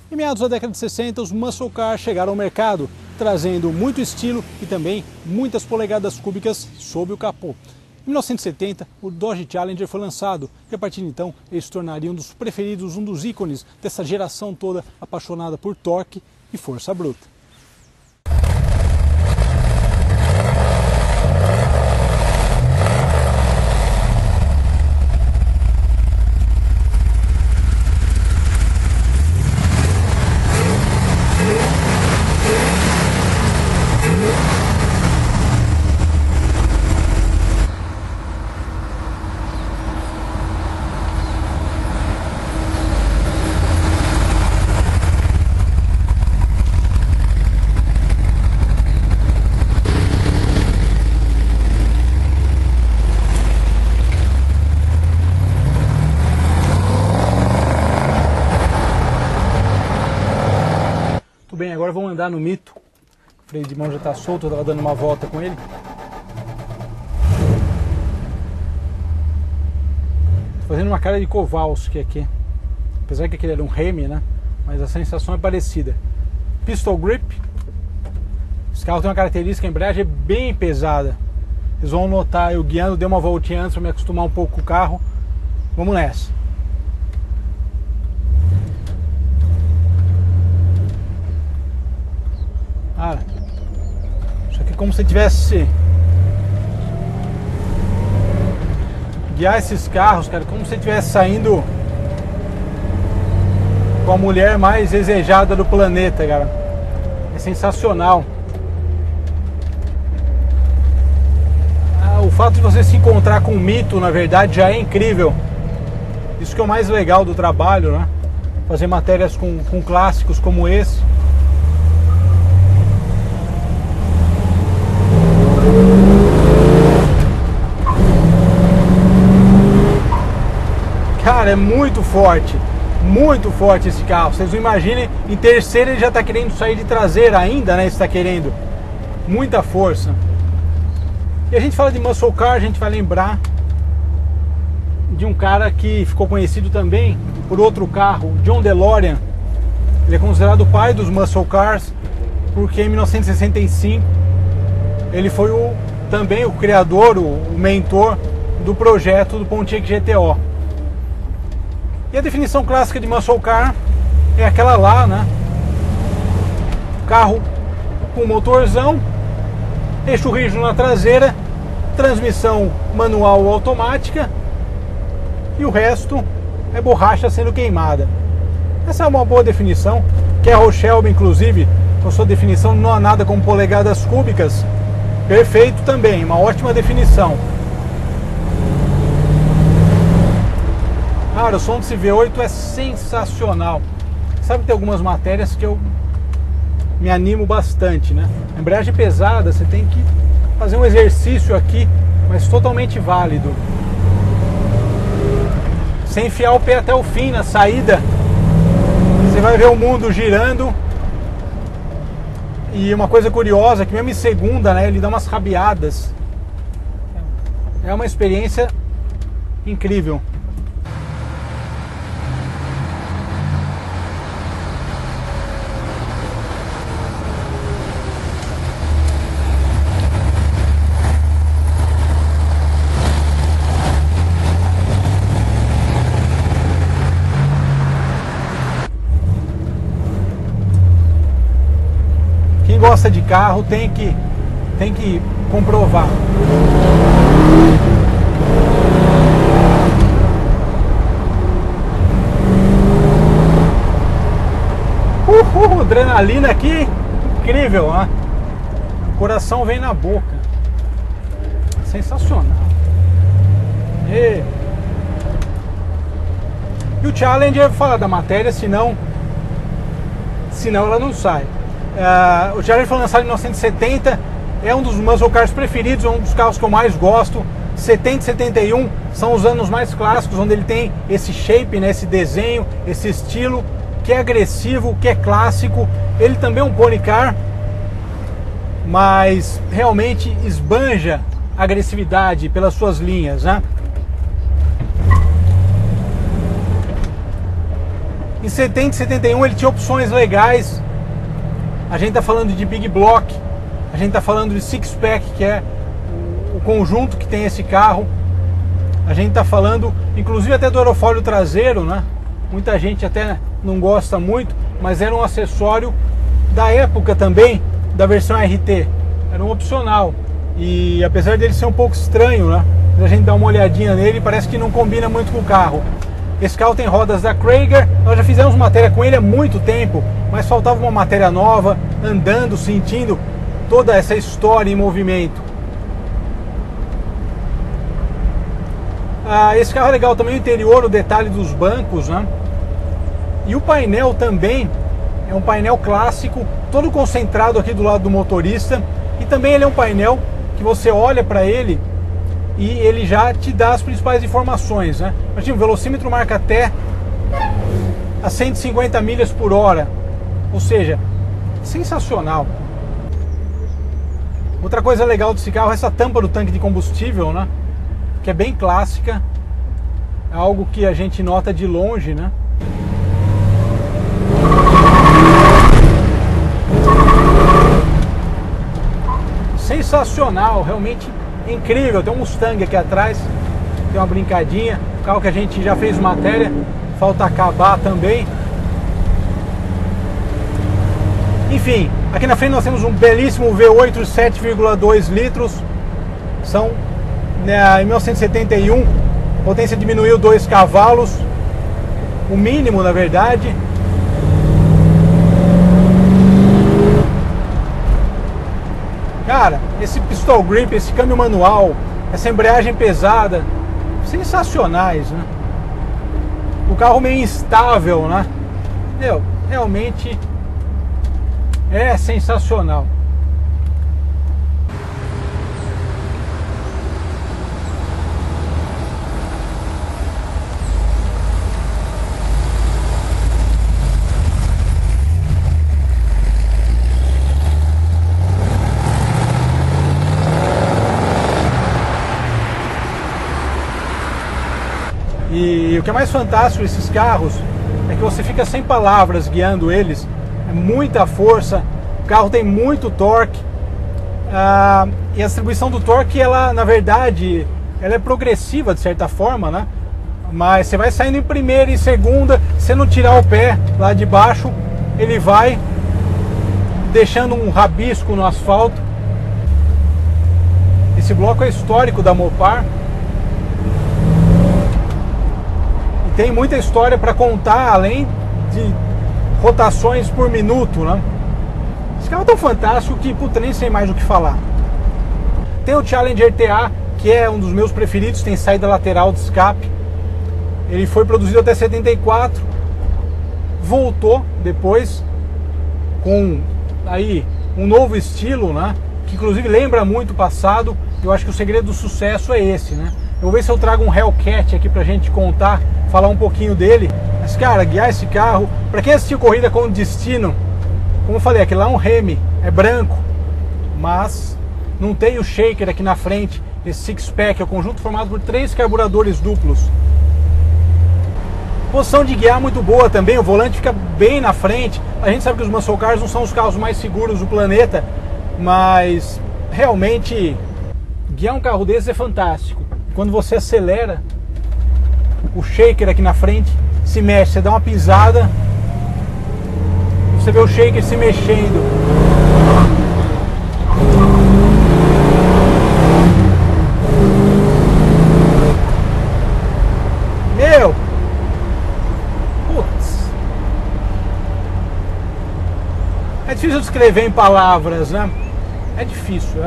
Em meados da década de 60, os muscle cars chegaram ao mercado, trazendo muito estilo e também muitas polegadas cúbicas sob o capô. Em 1970, o Dodge Challenger foi lançado e a partir de então ele se tornaria um dos preferidos, um dos ícones dessa geração toda apaixonada por torque e força bruta. Bem, agora vamos andar no Mito. O freio de mão já está solto, eu estava dando uma volta com ele. Estou fazendo uma cara de Kowalski aqui. Apesar que aquele era um Hemi, né? Mas a sensação é parecida. Pistol Grip. Esse carro tem uma característica, a embreagem é bem pesada. Vocês vão notar, eu guiando, dei uma voltinha antes para me acostumar um pouco com o carro. Vamos nessa. Cara, isso aqui é como se tivesse guiar esses carros, cara, como se estivesse saindo com a mulher mais desejada do planeta, cara. É sensacional. O fato de você se encontrar com o Mito, na verdade, já é incrível. Isso que é o mais legal do trabalho, né? Fazer matérias com clássicos como esse. Cara, é muito forte esse carro. Vocês não imaginem, em terceira ele já está querendo sair de traseira ainda, né? Está querendo muita força. E a gente fala de muscle car, a gente vai lembrar de um cara que ficou conhecido também por outro carro, John DeLorean. Ele é considerado o pai dos muscle cars, porque em 1965 ele foi também o criador, o mentor do projeto do Pontiac GTO. E a definição clássica de muscle car é aquela lá, né? Carro com motorzão, eixo rígido na traseira, transmissão manual ou automática e o resto é borracha sendo queimada. Essa é uma boa definição. Carroll Shelby, inclusive, com sua definição não há nada como polegadas cúbicas, perfeito também, uma ótima definição. Cara, o som desse V8 é sensacional. Sabe que tem algumas matérias que eu me animo bastante, né? A embreagem pesada, você tem que fazer um exercício aqui, mas totalmente válido. Sem enfiar o pé até o fim na saída, você vai ver o mundo girando. E uma coisa curiosa, que mesmo em segunda, né, ele dá umas rabiadas. É uma experiência incrível. Quem gosta de carro tem que comprovar. Adrenalina aqui, incrível, né? O coração vem na boca. Sensacional. E o Challenger, fala da matéria, senão ela não sai. O Challenger foi lançado em 1970, é um dos muscle cars preferidos, é um dos carros que eu mais gosto. 70 e 71 são os anos mais clássicos, onde ele tem esse shape, né, esse desenho, esse estilo, que é agressivo, que é clássico. Ele também é um pony car, mas realmente esbanja agressividade pelas suas linhas, né? Em Em 70 e 71 ele tinha opções legais. A gente está falando de Big Block, a gente está falando de Six Pack, que é o conjunto que tem esse carro. A gente está falando, inclusive, até do aerofólio traseiro, né? Muita gente até não gosta muito, mas era um acessório da época também, da versão RT. Era um opcional. E apesar dele ser um pouco estranho, né? A gente dá uma olhadinha nele, parece que não combina muito com o carro. Esse carro tem rodas da Cragar. Nós já fizemos matéria com ele há muito tempo, mas faltava uma matéria nova, andando, sentindo toda essa história em movimento. Esse carro é legal também, o interior, o detalhe dos bancos, né? E o painel também é um painel clássico, todo concentrado aqui do lado do motorista. E também ele é um painel que você olha para ele e ele já te dá as principais informações, né? Imagina, o velocímetro marca até a 150 milhas por hora, ou seja, sensacional. Outra coisa legal desse carro é essa tampa do tanque de combustível, né? Que é bem clássica, é algo que a gente nota de longe, né? Sensacional, realmente incrível. Tem um Mustang aqui atrás, tem uma brincadinha, carro que a gente já fez matéria, falta acabar também. Enfim, aqui na frente nós temos um belíssimo V8 7,2 litros, são, né, em 1971, a potência diminuiu 2 cavalos, o mínimo na verdade. Cara, esse pistol grip, esse câmbio manual, essa embreagem pesada, sensacionais, né? O carro meio instável, né? Meu, realmente é sensacional. E o que é mais fantástico desses carros é que você fica sem palavras guiando eles. É muita força, o carro tem muito torque, e a distribuição do torque, ela, na verdade, ela é progressiva de certa forma, né? Mas você vai saindo em primeira e segunda, se não tirar o pé lá de baixo, ele vai deixando um rabisco no asfalto. Esse bloco é histórico da Mopar. Tem muita história para contar, além de rotações por minuto, né? Esse carro é tão fantástico que, puta, nem sei mais o que falar. Tem o Challenger TA, que é um dos meus preferidos, tem saída lateral de escape. Ele foi produzido até 74, voltou depois com aí um novo estilo, né? Que inclusive lembra muito o passado. Eu acho que o segredo do sucesso é esse, né? Eu vou ver se eu trago um Hellcat aqui pra gente contar, falar um pouquinho dele. Mas, cara, guiar esse carro, pra quem assistiu Corrida com Destino, como eu falei, aquele lá é um Hemi, é branco, mas não tem o shaker aqui na frente. Esse Six Pack é o conjunto formado por 3 carburadores duplos. Posição de guiar muito boa também, o volante fica bem na frente. A gente sabe que os muscle cars não são os carros mais seguros do planeta, mas realmente guiar um carro desse é fantástico. Quando você acelera, o shaker aqui na frente se mexe, você dá uma pisada, você vê o shaker se mexendo. Meu, putz, é difícil descrever em palavras, né? É difícil,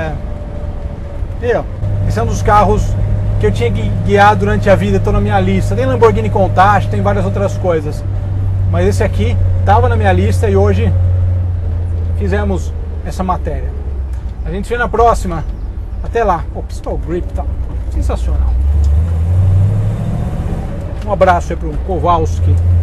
esse é um dos carros que eu tinha que guiar durante a vida, estou na minha lista. Tem Lamborghini Countach, tem várias outras coisas, mas esse aqui estava na minha lista e hoje fizemos essa matéria. A gente se vê na próxima. Até lá. Pô, pistol grip, tá sensacional. Um abraço aí pro Kowalski.